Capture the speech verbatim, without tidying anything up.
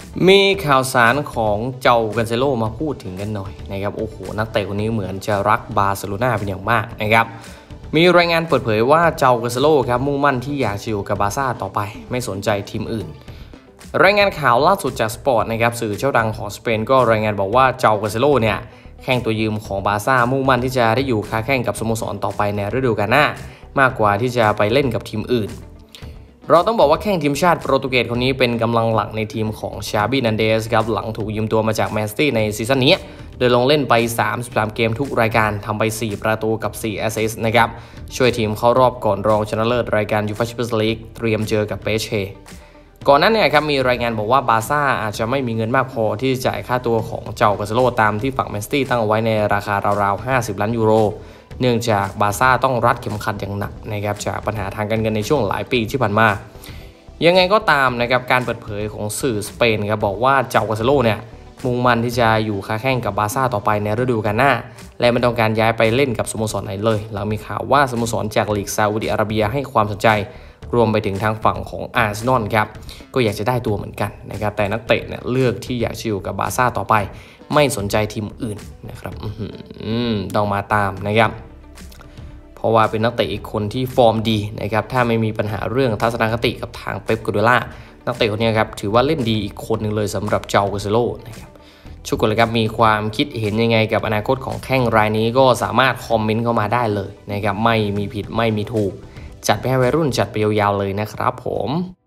มีข่าวสารของเจ้ากันเซโลมาพูดถึงกันหน่อยนะครับโอ้โหนักเตะคนนี้เหมือนจะรักบาร์เซโลนาเป็นอย่างมากนะครับมีรายงานเปิดเผยว่าเจ้ากันเซโลครับมุ่งมั่นที่อยากจะอยู่กับบาร์ซ่าต่อไปไม่สนใจทีมอื่นรายงานข่าวล่าสุดจากสปอร์ตนะครับสื่อเจ้าดังของสเปนก็รายงานบอกว่าเจ้ากันเซโลเนี่ยแข่งตัวยืมของบาร์ซ่ามุ่งมั่นที่จะได้อยู่ค้าแข่งกับสโมสรต่อไปในฤดูกาลหน้ามากกว่าที่จะไปเล่นกับทีมอื่นเราต้องบอกว่าแข้งทีมชาติโปรตุเกสคนนี้เป็นกำลังหลักในทีมของชาบินันเดสครับหลังถูกยืมตัวมาจากแมนซิตี้ในซีซั่นนี้โดยลงเล่นไปสามสิบสามเกมทุกรายการทำไปสี่ประตูกับสี่แอสซิสต์นะครับช่วยทีมเข้ารอบก่อนรองชนะเลิศรายการยูฟ่าแชมเปี้ยนส์ลีกเตรียมเจอกับเปเช่ก่อนนั้นเนี่ยครับมีรายงานบอกว่าบาร์ซ่าอาจจะไม่มีเงินมากพอที่จะจ่ายค่าตัวของเจ้ากัสโลตามที่ฝั่งแมนซิตี้ตั้งเอาไว้ในราคาราวๆห้าสิบล้านยูโรเนื่องจากบาร์ซ่าต้องรัดเข็มขัดอย่างหนักนะครับจากปัญหาทางการเงินในช่วงหลายปีที่ผ่านมายังไงก็ตามนะครับการเปิดเผยของสื่อสเปนครับบอกว่าเจ้ากัสโลเนี่ยมุ่งมั่นที่จะอยู่ค้าแข่งกับบาร์ซ่าต่อไปในฤดูกาลหน้าและไม่ต้องการย้ายไปเล่นกับสโมสรไหนเลยหลังมีข่าวว่าสโมสรจากลีกซาอุดิอาระเบียให้ความสนใจรวมไปถึงทางฝั่งของอาร์เซนอลครับก็อยากจะได้ตัวเหมือนกันนะครับแต่นักเตะเนี่ยเลือกที่อยากจะอยู่กับบาร์ซ่าต่อไปไม่สนใจทีมอื่นนะครับต้องมาตามนะครับเพราะว่าเป็นนักเตะอีกคนที่ฟอร์มดีนะครับถ้าไม่มีปัญหาเรื่องทัศนคติกับทางเป๊ป กวาร์ดิโอลานักเตะคนนี้ครับถือว่าเล่นดีอีกคนหนึ่งเลยสำหรับเจ้ากัสโลนะครับทุกคนเลยครับมีความคิดเห็นยังไงกับอนาคตของแข้งรายนี้ก็สามารถคอมเมนต์เข้ามาได้เลยนะครับไม่มีผิดไม่มีถูกจัดไปให้วัยรุ่นจัดไปยาวๆเลยนะครับผม